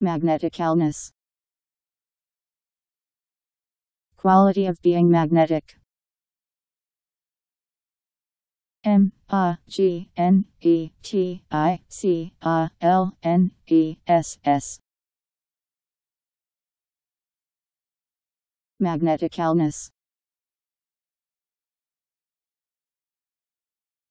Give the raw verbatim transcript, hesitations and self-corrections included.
Magneticalness. Quality of being magnetic. M A G N E T I C A L N E S S. Magneticalness.